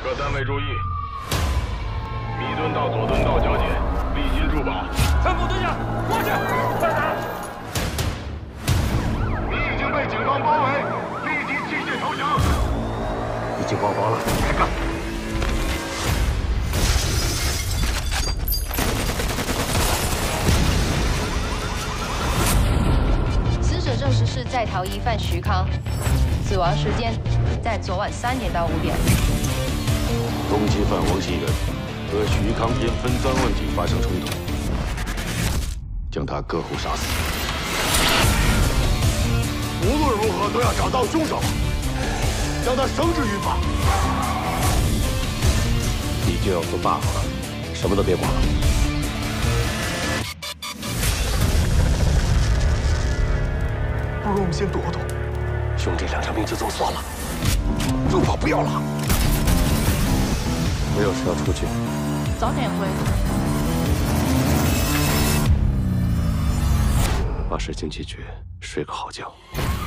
各单位注意，弥敦道、左敦道交界，立即驻保。参谋队长，过去！快点！你已经被警方包围，立即弃械投降。 已经报告了，开干！ 死者证实是在逃疑犯徐康，死亡时间在昨晚3点到5点。 通缉犯王新元和徐康因分赃问题发生冲突，将他割喉杀死。无论如何都要找到凶手，将他绳之于法。你就要做 buff 了，什么都别管了。 不如我们先躲躲， 兄弟2条命就这么算了，如果不要了，我有事要出去， 早点回。 把事情解决，睡个好觉。